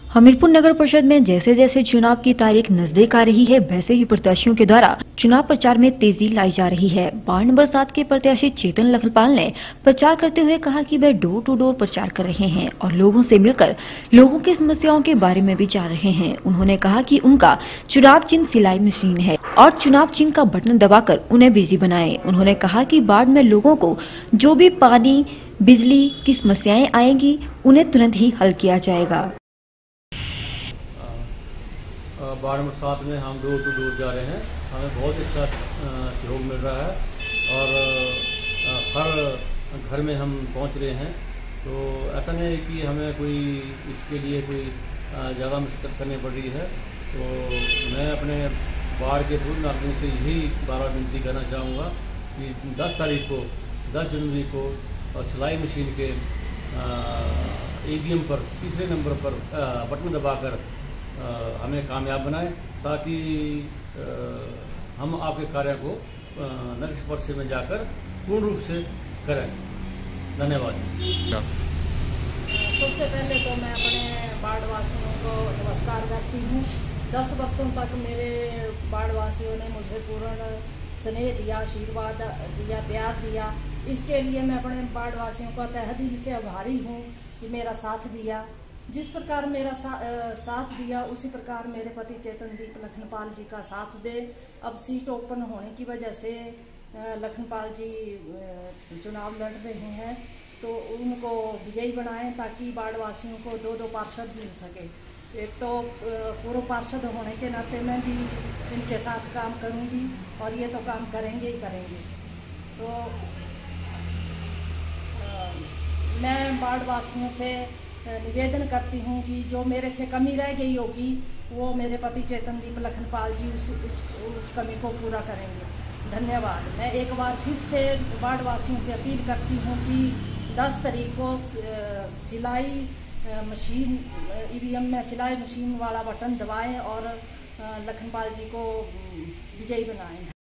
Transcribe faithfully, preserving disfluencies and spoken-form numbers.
हमीरपुर नगर परिषद में जैसे जैसे चुनाव की तारीख नजदीक आ रही है, वैसे ही प्रत्याशियों के द्वारा चुनाव प्रचार में तेजी लाई जा रही है। वार्ड नंबर सात के प्रत्याशी चेतन लखनपाल ने प्रचार करते हुए कहा कि वे डोर टू डोर प्रचार कर रहे हैं और लोगों से मिलकर लोगों की समस्याओं के बारे में भी जान रहे हैं। उन्होंने कहा कि उनका चुनाव चिन्ह सिलाई मशीन है और चुनाव चिन्ह का बटन दबाकर उन्हें बिजी बनाएं। उन्होंने कहा कि वार्ड में लोगों को जो भी पानी, बिजली की समस्याएं आएंगी, उन्हें तुरंत ही हल किया जाएगा। वार्ड नंबर सात में हम डोर टू डोर जा रहे हैं। हमें बहुत अच्छा सहयोग मिल रहा है और हर घर में हम पहुंच रहे हैं। तो ऐसा नहीं है कि हमें कोई इसके लिए कोई ज़्यादा मुश्किल करनी पड़ रही है। तो मैं अपने वार्ड के पूर्ण नागरिकों से यही बार बार विनती करना चाहूँगा कि दस तारीख को दस जनवरी को और सिलाई मशीन के ई वी एम पर तीसरे नंबर पर बटन दबाकर आ, हमें कामयाब बनाएं, ताकि आ, हम आपके कार्य को नक्श पर्चे में जाकर पूर्ण रूप से करें। धन्यवाद। सबसे पहले तो मैं अपने वार्ड वासियों को नमस्कार करती हूँ। दस वर्षों तक मेरे वार्ड वासियों ने मुझे पूर्ण स्नेह दिया, आशीर्वाद दिया, प्यार दिया। इसके लिए मैं अपने वार्ड वासियों का तहे दिल से आभारी हूँ कि मेरा साथ दिया। जिस प्रकार मेरा सा, आ, साथ दिया, उसी प्रकार मेरे पति चेतनदीप लखनपाल जी का साथ दे। अब सीट ओपन होने की वजह से लखनपाल जी चुनाव लड़ रहे हैं, तो उनको विजयी बनाएं ताकि वार्ड वासियों को दो दो पार्षद मिल सके। एक तो पूर्व पार्षद होने के नाते मैं भी इनके साथ काम करूंगी और ये तो काम करेंगे ही करेंगे। तो आ, मैं वार्ड वासियों से निवेदन करती हूँ कि जो मेरे से कमी रह गई होगी वो मेरे पति चेतनदीप लखनपाल जी उस उस उस कमी को पूरा करेंगे। धन्यवाद। मैं एक बार फिर से वार्ड वासियों से अपील करती हूँ कि दस तारीख को सिलाई मशीन ई वी एम में सिलाई मशीन वाला बटन दबाएं और लखनपाल जी को विजयी बनाएं।